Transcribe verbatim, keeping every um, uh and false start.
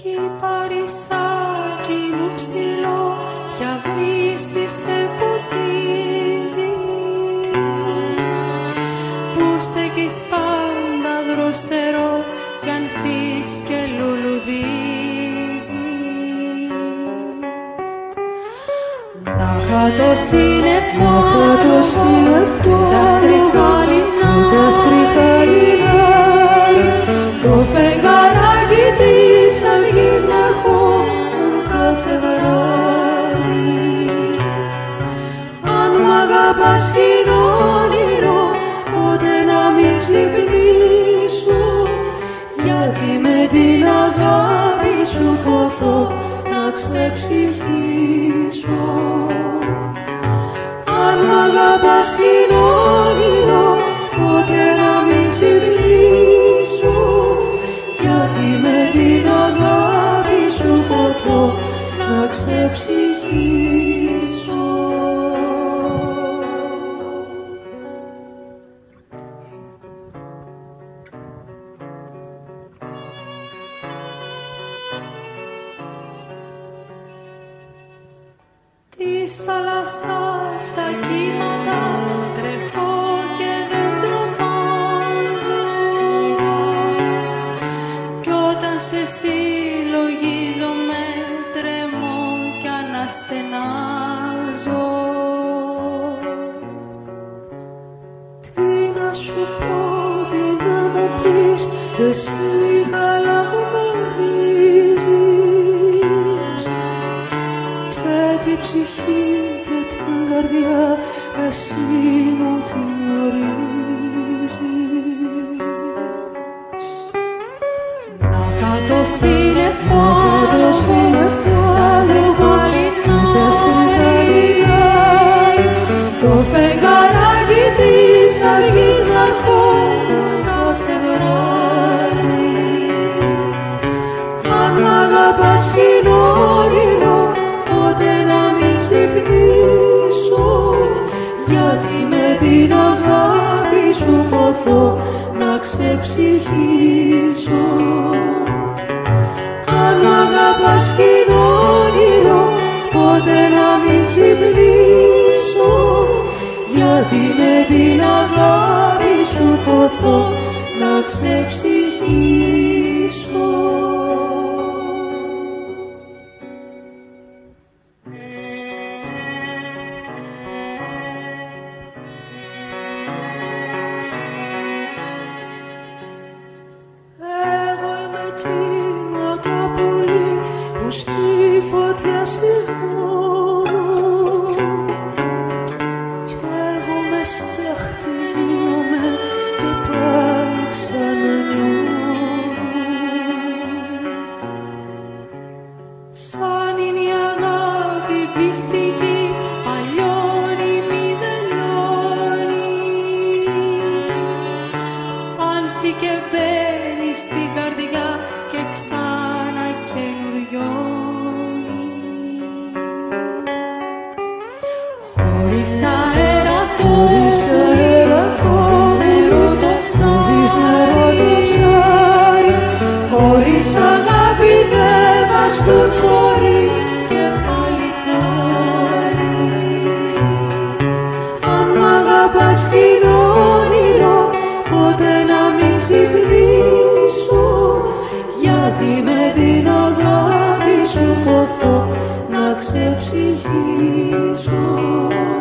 Κι παρισάκι μου ψηλό πια βρύση σε ποτίζει, που στέκεις πάντα δροσερό κι ανθείς και λουλουδίζεις. Να χατώ σύννεφο τα στριχάλινα, το φεγγαράκι της αυγής να ερχόμουν κάθε βράδυ. Αν μ' αγαπάς είναι όνειρο, ποτέ να μην ξυπνήσω, γιατί με την αγάπη σου ποθώ να ξεψυχήσω. Αν μ' αγαπάς είναι όνειρο, ποτέ να μην ξυπνήσω, γιατί με την αγάπη σου ποθώ να ξεψυχήσω. Της θάλασσας τα κύματα τρέχω και δεν τρομάζω, κι όταν σε συλλογίζομαι τρέμω κι αναστενάζω. Τι να σου πω, τι να μου πεις, εσύ καλά γνωρίζεις, και την ψυχή και την καρδιά εσύ μου την γνωρίζεις. Να κάτω σύννεφο τα στριχάλινα, το φεγγαράκι της αυγής να ερχόμουν κάθε βράδυ. Αν μ' αγαπάς είναι όνειρο, ποτέ να μην ξυπνήσω, γιατί με την αγάπη σου ποθώ να ξεψυχήσω. Αν μ' αγαπάς είναι όνειρο, ποτέ να μην ξυπνήσω, γιατί με την αγάπη σου ποθώ να ξεψυχήσω. Εγώ είμαι εκείνο το πουλί που στη φωτιά σηκώνω, κι εγώ με στάχτη γίνομαι και πάλι ξανανιώνω. Σαν είναι η αγάπη πιστική, παλιώνει μη τελειώνει, άνθη και μπαίνει στην καρδιά και ξανά καινουριώνει. Χωρίς αέρα το νερό το ψάρι, χωρίς αγάπη δεν βαστούν χωρί και παλικάρι. Αν μ' αγαπάς είναι όνειρο, ποτέ να μην ξυπνήσω, γιατί με την αγάπη σου ποθώ να ξεψυχήσω.